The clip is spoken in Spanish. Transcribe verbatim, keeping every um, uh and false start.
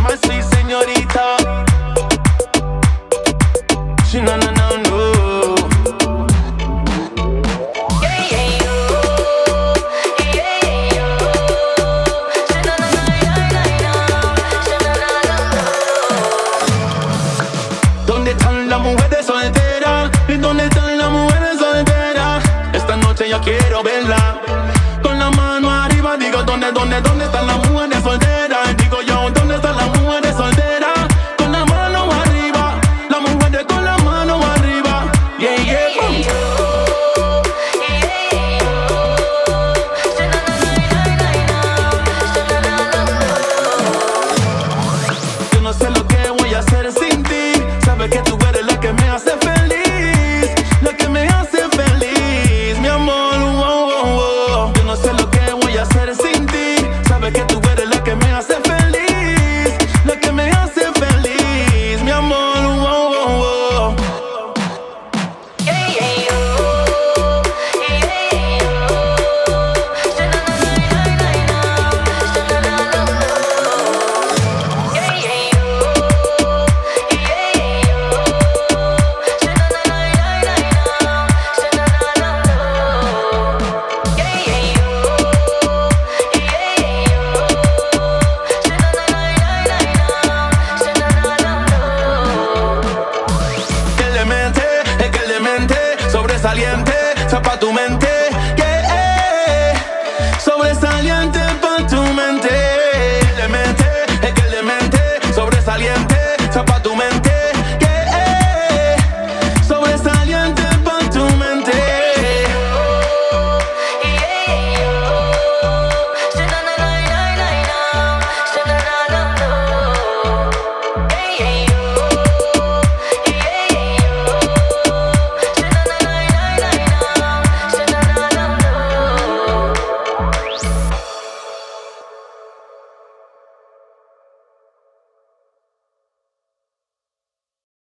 my sweet señorita. She no no no no. ¿Dónde están las mujeres solteras? ¿Y dónde están las mujeres solteras? Esta noche yo quiero verla. Con la mano arriba digo, ¿dónde, dónde, dónde están las mujeres solteras? Digo yo, ¿dónde están las mujeres solteras? Con la mano arriba, las mujeres con la mano arriba. Yeah, yeah, boom. Yo no sé lo que voy a hacer sin ti. Sabes que tú eres la que me hace feliz, la que me hace feliz, mi amor. Oh, oh, oh. Yo no sé lo que voy a hacer sin ti. Sabes que tú eres la que me hace feliz, la que me hace feliz, mi amor. Oh, oh, oh. Yeah, yeah, oh. Yeah, yeah, oh. Yeah, yeah, sobresaliente, zapa tu mente.